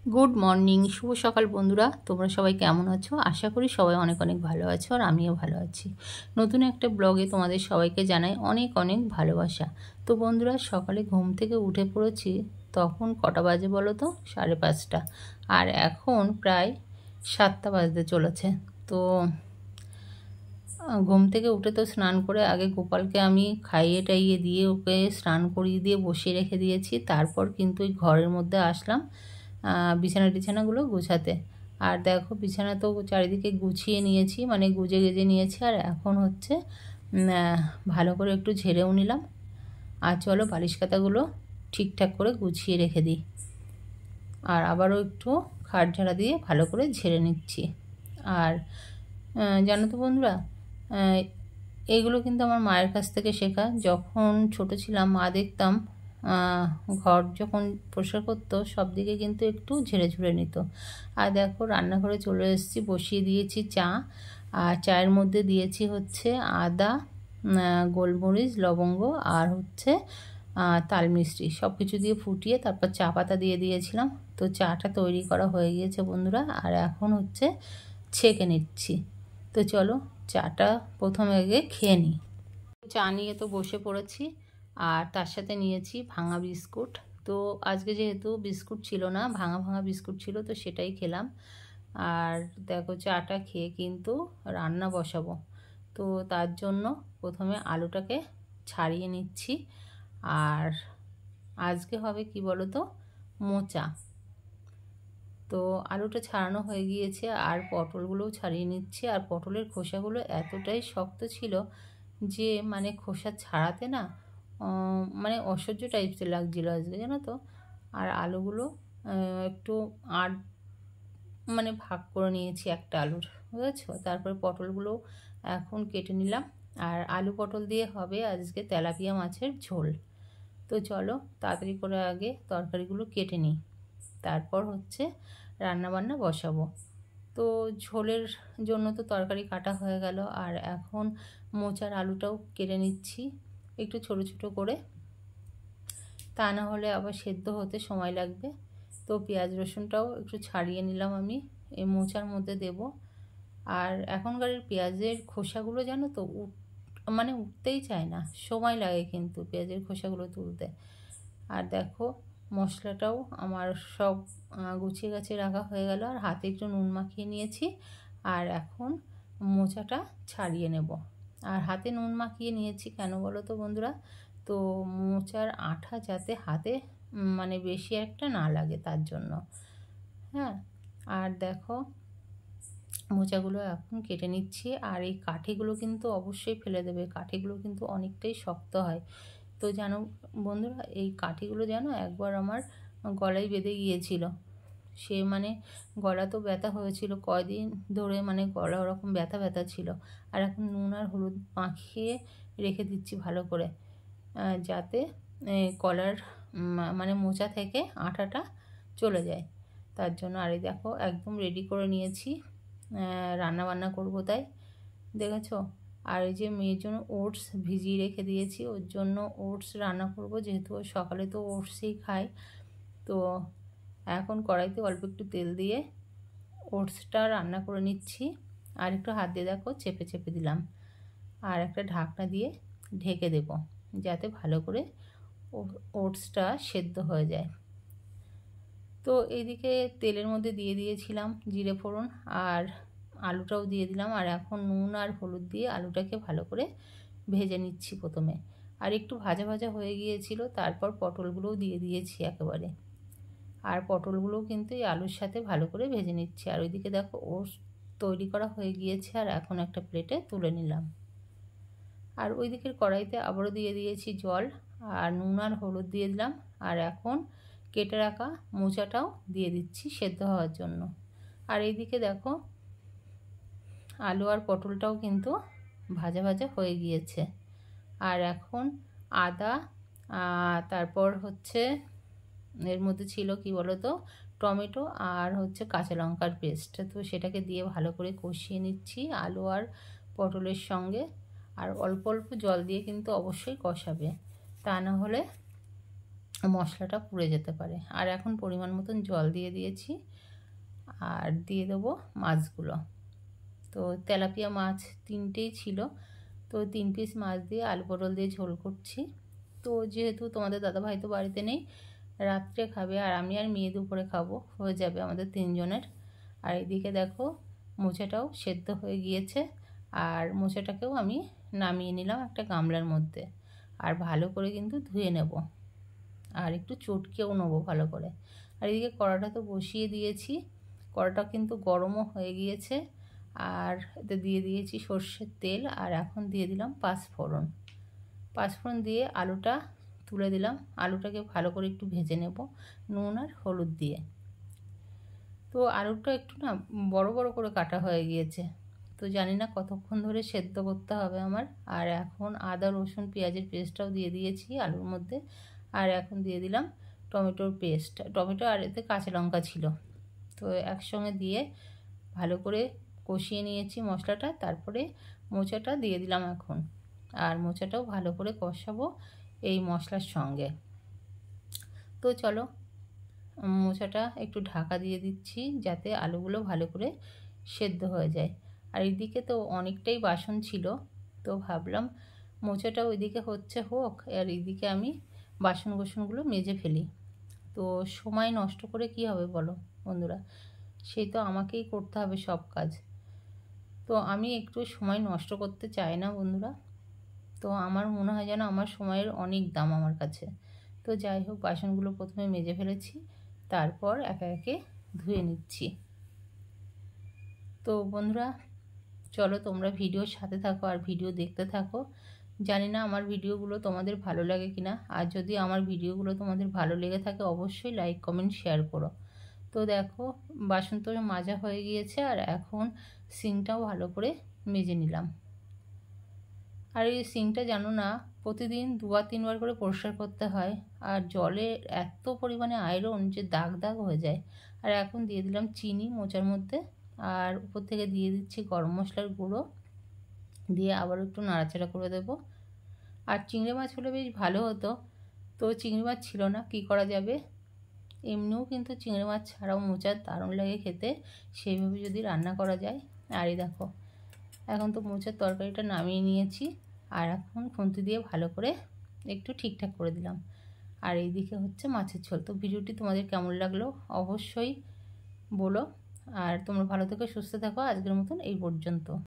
Good morning, শুভ সকাল বন্ধুরা। তোমরা সবাই কেমন আছো? আশা করি সবাই অনেক অনেক ভালো আছো, আর আমিও ভালো আছি। নতুন একটা ব্লগে তোমাদের সবাইকে জানাই অনেক অনেক ভালোবাসা। তো বন্ধুরা, সকালে ঘুম থেকে উঠে পড়েছি, তখন কটা বাজে বলো তো? 5:30। আর এখন প্রায় 7টা বাজতে চলেছে। তো ঘুম থেকে উঠে তো স্নান করে আগে গোপালকে আমি খাইয়ে টাইয়ে দিয়ে ওকে স্নান করিয়ে দিয়ে বসিয়ে রেখে দিয়েছি। তারপর কিন্তু ওই ঘরের মধ্যে আসলাম বিছানাগুলো গুছাতে। আর দেখো, বিছানা তো চারিদিকে গুছিয়ে নিয়েছি, মানে গুজে গেজে নিয়েছি। আর এখন হচ্ছে ভালো করে একটু ঝেড়েও নিলাম। আর চলো বালিশ কাতাগুলো ঠিকঠাক করে গুছিয়ে রেখে দিই। আর আবারও একটু খাট ঝাড়া দিয়ে ভালো করে ঝেড়ে নিচ্ছি। আর জানো তো বন্ধুরা, এইগুলো কিন্তু আমার মায়ের কাছ থেকে শেখা। যখন ছোট ছিলাম মা দেখতাম ঘর যখন পরিষ্কার করতো সব দিকে কিন্তু একটু ঝেড়ে ঝুড়ে নিত। আর দেখো, রান্নাঘরে চলে এসেছি, বসিয়ে দিয়েছি চা। আর চায়ের মধ্যে দিয়েছি হচ্ছে আদা, গোলমরিচ, লবঙ্গ আর হচ্ছে তাল মিষ্টি, সব কিছু দিয়ে ফুটিয়ে তারপর চা পাতা দিয়ে দিয়েছিলাম। তো চাটা তৈরি করা হয়ে গিয়েছে বন্ধুরা, আর এখন হচ্ছে ছেঁকে নিচ্ছি। তো চলো চাটা প্রথমে আগে খেয়ে নিই। চা নিয়ে তো বসে পড়েছি, আর তার সাথে নিয়েছি ভাঙা বিস্কুট। তো আজকে যেহেতু বিস্কুট ছিল না, ভাঙা ভাঙা বিস্কুট ছিল, তো সেটাই খেলাম। আর দেখো, চাটা খেয়ে কিন্তু রান্না বসাবো। তো তার জন্য প্রথমে আলুটাকে ছাড়িয়ে নিচ্ছি। আর আজকে হবে কি বলো তো, মোচা। তো আলুটা ছাড়ানো হয়ে গিয়েছে, আর পটলগুলোও ছাড়িয়ে নিচ্ছি। আর পটলের খোসাগুলো এতটাই শক্ত ছিল যে মানে খোসা ছাড়াতে না মানে অসহ্য টাইপসের লাগছিল আজকে, জানো তো। আর আলুগুলো একটু আট মানে ভাগ করে নিয়েছি একটা আলুর, বুঝেছো। তারপরে পটলগুলো এখন কেটে নিলাম। আর আলু পটল দিয়ে হবে আজকে তেলাপিয়া মাছের ঝোল। তো চলো তাড়াতাড়ি করে আগে তরকারিগুলো কেটে নিই, তারপর হচ্ছে রান্নাবান্না বসাবো। তো ঝোলের জন্য তো তরকারি কাটা হয়ে গেল, আর এখন মোচার আলুটাও কেটে নিচ্ছি একটু ছোট ছোট করে, তা না হলে আবার সেদ্ধ হতে সময় লাগবে। তো পেঁয়াজ রসুনটাও একটু ছাড়িয়ে নিলাম আমি এই মোচার মধ্যে দেব। আর এখনকার পেঁয়াজের খোসাগুলো জানো তো মানে উঠতেই চায় না, সময় লাগে কিন্তু পেঁয়াজের খোসাগুলো তুলতে। আর দেখো, মশলাটাও আমার সব গুছিয়ে গাছিয়ে রাখা হয়ে গেল, আর হাতে একটু নুন মাখিয়ে নিয়েছি। আর এখন মোচাটা ছাড়িয়ে নেব। আর হাতে নুন মাখিয়ে নিয়েছি কেন বলো তো বন্ধুরা? তো মোচার আঠা যাতে হাতে মানে বেশি একটা না লাগে তার জন্য। হ্যাঁ, আর দেখো মোচাগুলো এখন কেটে নিচ্ছি। আর এই কাঠিগুলো কিন্তু অবশ্যই ফেলে দেবে, কাঠিগুলো কিন্তু অনেকটাই শক্ত হয়। তো জানো বন্ধুরা, এই কাঠিগুলো যেন একবার আমার গলায় বেঁধে গিয়েছিল। সে মানে গলা তো ব্যথা হয়েছিল কয়দিন ধরে, মানে গলা ওরকম ব্যথা ব্যথা ছিল। আর এখন নুন আর হলুদ মাখিয়ে রেখে দিচ্ছি ভালো করে, যাতে গলার মানে মোচা থেকে আঠাটা চলে যায় তার জন্য। আর এই দেখো একদম রেডি করে নিয়েছি, রান্না বান্না করবো তাই, দেখেছো। আর এই যে মেয়ের জন্য ওটস ভিজিয়ে রেখে দিয়েছি, ওর জন্য ওটস রান্না করব, যেহেতু ও সকালে তো ওটসই খায়। তো এখন কড়াইতে অল্প একটু তেল দিয়ে ওটসটা রান্না করে নিচ্ছি। আর একটু হাত দিয়ে দেখো চেপে চেপে দিলাম, আর একটা ঢাকনা দিয়ে ঢেকে দেব, যাতে ভালো করে ওটসটা সেদ্ধ হয়ে যায়। তো এইদিকে তেলের মধ্যে দিয়ে দিয়েছিলাম জিরে ফোড়ন, আর আলুটাও দিয়ে দিলাম। আর এখন নুন আর হলুদ দিয়ে আলুটাকে ভালো করে ভেজে নিচ্ছি প্রথমে। আর একটু ভাজা ভাজা হয়ে গিয়েছিল, তারপর পটলগুলোও দিয়ে দিয়েছি একেবারে। আর পটলগুলোও কিন্তু এই আলুর সাথে ভালো করে ভেজে নিচ্ছি। আর ওইদিকে দেখো ওটস তৈরি করা হয়ে গিয়েছে, আর এখন একটা প্লেটে তুলে নিলাম। আর ওই দিকের কড়াইতে আবারও দিয়ে দিয়েছি জল, আর নুন আর হলুদ দিয়ে দিলাম। আর এখন কেটে রাখা মোচাটাও দিয়ে দিচ্ছি সেদ্ধ হওয়ার জন্য। আর এইদিকে দেখো আলু আর পটলটাও কিন্তু ভাজা ভাজা হয়ে গিয়েছে। আর এখন আদা, তারপর হচ্ছে এর মধ্যে ছিল কি বলো তো, টমেটো আর হচ্ছে কাঁচা লঙ্কার পেস্ট, তো সেটাকে দিয়ে ভালো করে কষিয়ে নিচ্ছি আলু আর পটলের সঙ্গে। আর অল্প অল্প জল দিয়ে কিন্তু অবশ্যই কষাবে, তা না হলে মশলাটা পুড়ে যেতে পারে। আর এখন পরিমাণ মতন জল দিয়ে দিয়েছি, আর দিয়ে দেবো মাছগুলো। তো তেলাপিয়া মাছ 3টেই ছিল, তো 3 পিস মাছ দিয়ে আলু পটল দিয়ে ঝোল করছি। তো যেহেতু তোমাদের দাদাভাই তো বাড়িতে নেই, রাত্রে খাবে, আর আমি আর মেয়ে দুপুরে খাবো, হয়ে যাবে আমাদের 3 জনের। আর এদিকে দেখো মোচাটাও সেদ্ধ হয়ে গিয়েছে, আর মোচাটাকেও আমি নামিয়ে নিলাম একটা গামলার মধ্যে, আর ভালো করে কিন্তু ধুয়ে নেব, আর একটু চটকেও নেবো ভালো করে। আর এদিকে কড়াটা তো বসিয়ে দিয়েছি, কড়াটা কিন্তু গরমও হয়ে গিয়েছে, আর এতে দিয়ে দিয়েছি সর্ষের তেল, আর এখন দিয়ে দিলাম পাঁচফোড়ন। পাঁচফোড়ন দিয়ে আলুটা তুলে দিলাম, আলুটাকে ভালো করে একটু ভেজে নেব নুন আর হলুদ দিয়ে। তো আলুটা একটু না বড় বড় করে কাটা হয়ে গিয়েছে, তো জানি না কতক্ষণ ধরে সেদ্ধ করতে হবে আমার। আর এখন আদা রসুন পেঁয়াজের পেস্টটাও দিয়ে দিয়েছি আলুর মধ্যে, আর এখন দিয়ে দিলাম টমেটোর পেস্ট, টমেটো আর এতে কাঁচা লঙ্কা ছিল, তো একসঙ্গে দিয়ে ভালো করে কষিয়ে নিয়েছি মশলাটা। তারপরে মোচাটা দিয়ে দিলাম এখন, আর মোচাটাও ভালো করে কষাবো এই মশলার সঙ্গে। তো চলো মোচাটা একটু ঢাকা দিয়ে দিচ্ছি যাতে আলুগুলো ভালো করে সেদ্ধ হয়ে যায়। আর এদিকে তো অনেকটাই বাসন ছিল, তো ভাবলাম মোচাটা ওইদিকে হচ্ছে হোক, আর এইদিকে আমি বাসন কোসনগুলো মেজে ফেলি। তো সময় নষ্ট করে কি হবে বলো বন্ধুরা, সেই তো আমাকেই করতে হবে সব কাজ, তো আমি একটু সময় নষ্ট করতে চাই না বন্ধুরা। তো আমার মনে হয় যেন আমার সময়ের অনেক দাম আমার কাছে। তো যাই হোক, বাসনগুলো প্রথমে মেজে ফেলেছি, তারপর একে একে ধুয়ে নিচ্ছি। তো বন্ধুরা চলো তোমরা ভিডিওর সাথে থাকো আর ভিডিও দেখতে থাকো। জানি না আমার ভিডিওগুলো তোমাদের ভালো লাগে কিনা, আর যদি আমার ভিডিওগুলো তোমাদের ভালো লেগে থাকে অবশ্যই লাইক কমেন্ট শেয়ার করো। তো দেখো বাসন তো মাজা হয়ে গিয়েছে, আর এখন সিঙ্কটাও ভালো করে মেজে নিলাম। আর এই সিঙ্কটা জানো না প্রতিদিন 2-3 বার করে পরিষ্কার করতে হয়, আর জলে এত পরিমাণে আয়রন যে দাগ দাগ হয়ে যায়। আর এখন দিয়ে দিলাম চিনি মোচার মধ্যে, আর উপর থেকে দিয়ে দিচ্ছি গরম মশলার গুঁড়ো, দিয়ে আবার একটু নাড়াচাড়া করে দেবো। আর চিংড়ি মাছ হলে বেশ ভালো হতো, তো চিংড়ি মাছ ছিল না, কি করা যাবে। এমনিও কিন্তু চিংড়ি মাছ ছাড়াও মোচার দারুণ লাগে খেতে, সেইভাবে যদি রান্না করা যায়। আর এই দেখো এখন তো মোচার তরকারিটা নামিয়ে নিয়েছি, আর এখন খুন্তি দিয়ে ভালো করে একটু ঠিকঠাক করে দিলাম। আর এইদিকে হচ্ছে মাছের ঝোল। তো ভিডিওটি তোমাদের কেমন লাগলো অবশ্যই বলো, আর তোমরা ভালো থেকো সুস্থ থাকো। আজকের মতন এই পর্যন্ত।